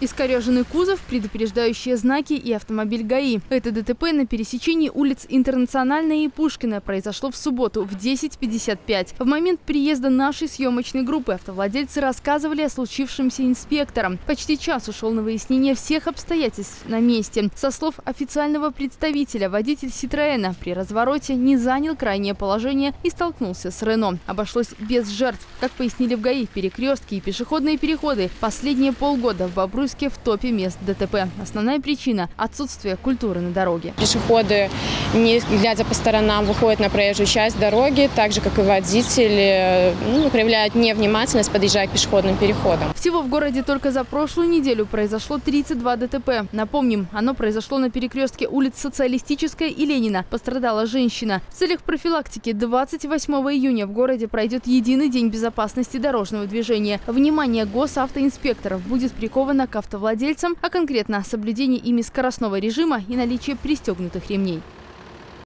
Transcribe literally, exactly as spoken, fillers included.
Искореженный кузов, предупреждающие знаки и автомобиль ГАИ. Это ДТП на пересечении улиц Интернациональная и Пушкина произошло в субботу в десять пятьдесят пять. В момент приезда нашей съемочной группы автовладельцы рассказывали о случившемся инспекторам. Почти час ушел на выяснение всех обстоятельств на месте. Со слов официального представителя, водитель Ситроэна при развороте не занял крайнее положение и столкнулся с Рено. Обошлось без жертв. Как пояснили в ГАИ, перекрестки и пешеходные переходы последние полгода в Бобруйске в топе мест ДТП. Основная причина – отсутствие культуры на дороге. Пешеходы, не глядя по сторонам, выходят на проезжую часть дороги, так же, как и водители, ну, проявляют невнимательность, подъезжая к пешеходным переходам. Всего в городе только за прошлую неделю произошло тридцать два ДТП. Напомним, оно произошло на перекрестке улиц Социалистическая и Ленина. Пострадала женщина. В целях профилактики двадцать восьмого июня в городе пройдет единый день безопасности дорожного движения. Внимание госавтоинспекторов будет приковано к автовладельцам, а конкретно соблюдение ими скоростного режима и наличие пристегнутых ремней.